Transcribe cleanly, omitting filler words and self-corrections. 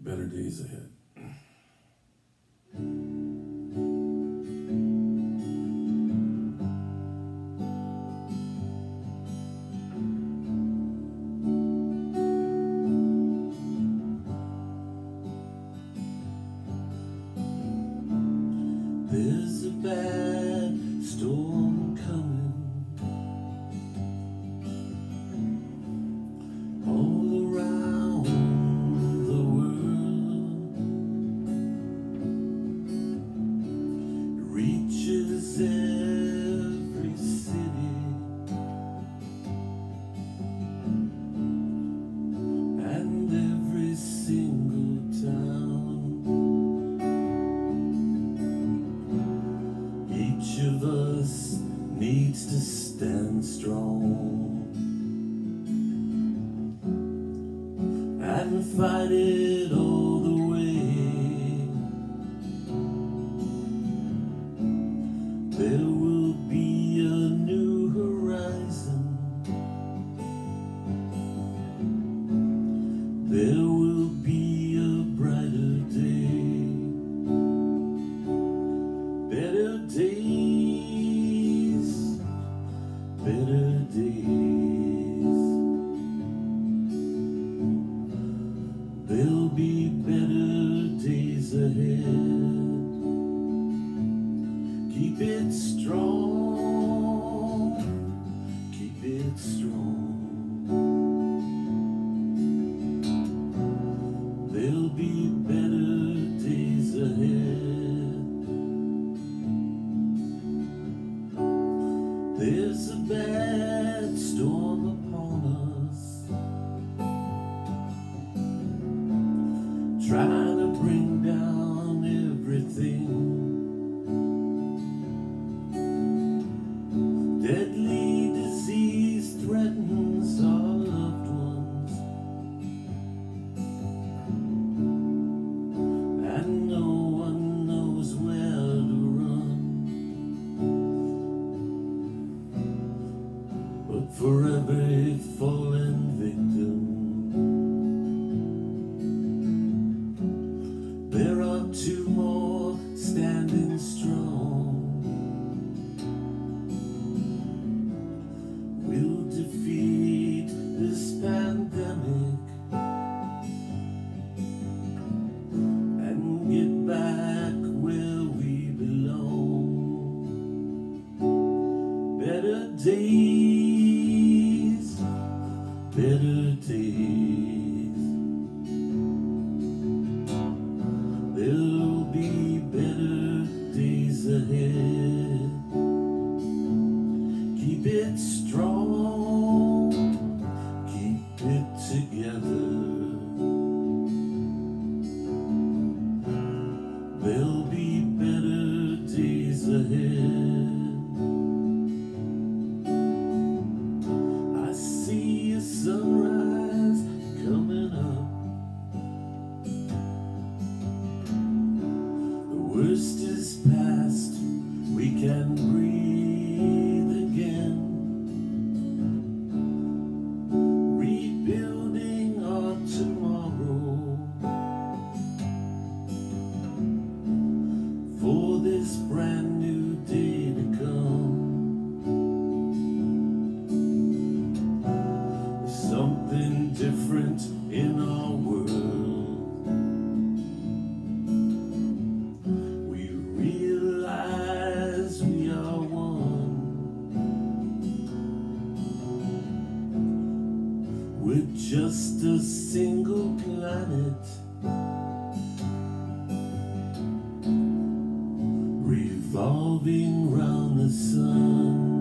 better days ahead. There's a bad storm coming all around the world. It reaches every city and every single town. Each of us needs to stand strong and fight it all the way. There will be a new horizon. There will be a brighter day. Better days, better days. There'll be better days ahead. Keep it strong, keep it strong. There'll be better days ahead. There's a bad storm upon us, trying to bring down everything. Deadly disease threatens our loved ones, and no one knows where to run. But for every fallen victim, there are two more standing strong. We'll defeat this pandemic and get back where we belong. Better days, better days. There'll be better days ahead. Keep it strong, keep it together. There'll be better days ahead. I see a sunrise coming up. The worst is past, we can breathe again. Rebuilding our tomorrow for this brand new day to come. Something different in our world. We realize we are one. We're just a single planet, revolving round the sun.